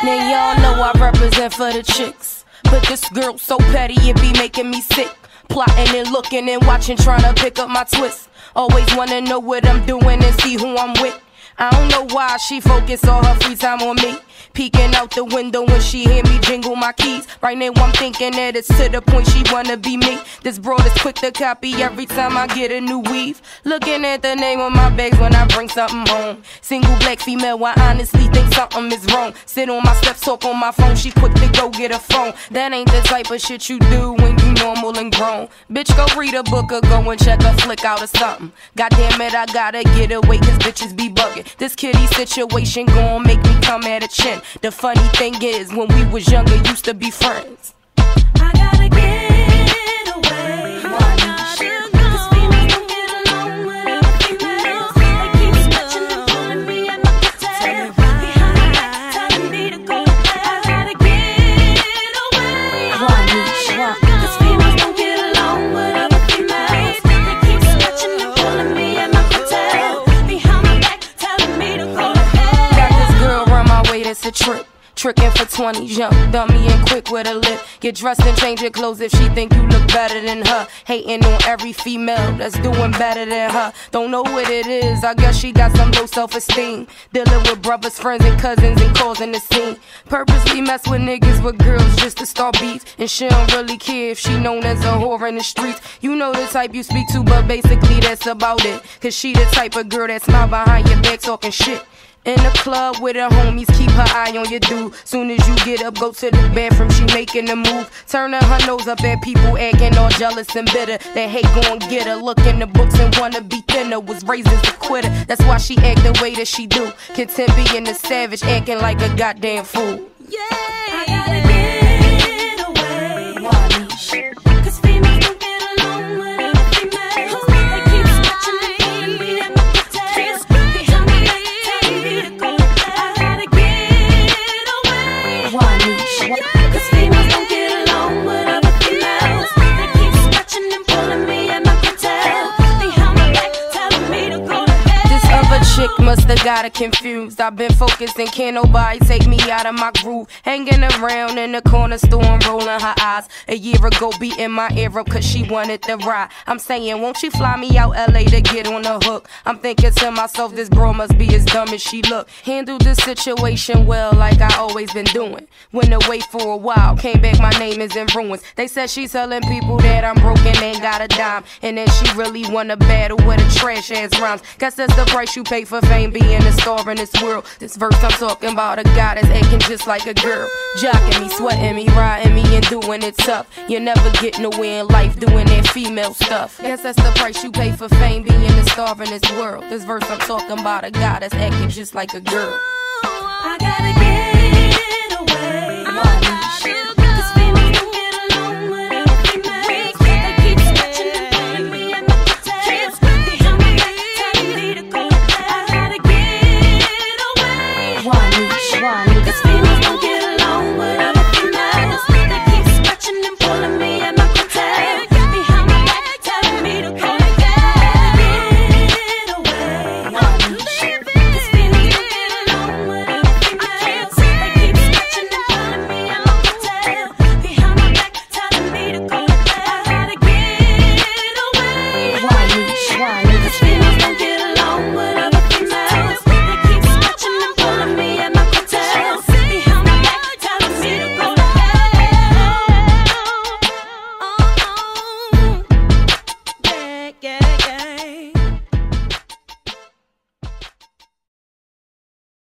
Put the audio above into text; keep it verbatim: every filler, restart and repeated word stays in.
Now y'all know I represent for the chicks, but this girl so petty it be making me sick. Plotting and looking and watching, trying to pick up my twist. Always wanna know what I'm doing and see who I'm with. I don't know why she focus all her free time on me. Peeking out the window when she hear me jingle my keys. Right now I'm thinking that it's to the point she wanna be me. This broad is quick to copy every time I get a new weave. Looking at the name on my bags when I bring something home. Single black female, I honestly think something is wrong. Sit on my steps, talk on my phone, she quick to go get a phone. That ain't the type of shit you do when you normal and grown. Bitch, go read a book or go and check a flick out or something. Goddamn it, I gotta get away cause bitches be bugging. This kitty situation gon' make me come at a chin. The funny thing is, when we was younger, used to be friends. I gotta get away. I gotta go. Cause females don't get along with other females. They keep snatching and pulling me at my coattail. Behind my back, telling me to go to hell. I gotta get away. Cause females don't get along with other females. They keep snatching and pulling me at my coattail. Behind my back, telling me to go to hell. Got this girl run my way, that's a trick. Trickin' for twenties, young, dummy and quick with a lip. Get dressed and change your clothes if she think you look better than her. Hating on every female that's doing better than her. Don't know what it is, I guess she got some low self-esteem. Dealing with brothers, friends, and cousins and causing the scene. Purposely mess with niggas with girls just to start beef. And she don't really care if she known as a whore in the streets. You know the type you speak to, but basically that's about it. Cause she the type of girl that smile behind your back talking shit. In the club with her homies, keep her eye on your dude. Soon as you get up, go to the bathroom, she making a move. Turning her nose up at people acting all jealous and bitter. That hate gon' get her. Look in the books and wanna be thinner. Was raised as a quitter, that's why she act the way that she do. Content being a savage, acting like a goddamn fool. Yeah, I gotta get away. Cause females don't get along with other females. They keep snatching and pulling me at my coattails. Behind my back, telling me to go to hell. I gotta get away. Cause females don't get along with other females. They keep snatching and pulling me at my coattails. Behind my back, telling me to go to hell. This other chick musta got her confused. I've been focused and can't nobody take me out of my groove. Hanging around in the corner store and rolling her eyes. A year ago beating my ear up cause she wanted the ride. I'm saying, won't she fly me out L A to get on the hook? I'm thinking to myself, this bro must be as dumb as she look. Handled the situation well like I always been doing. Went away for a while, came back, my name is in ruins. They said she's telling people that I'm broken, ain't got a dime. And then she really wanna battle with a trash ass rhymes. Guess that's the price you pay for fame, being a star in this world. This verse I'm talking about a guy that's acting just like a girl. Jocking me, sweating me, riding me and doing it tough. You never get nowhere in life doing that female stuff. Guess that's the price you pay for fame, being a star in this world. This verse I'm talking about a guy that's acting just like a girl. I gotta get away. I gotta go.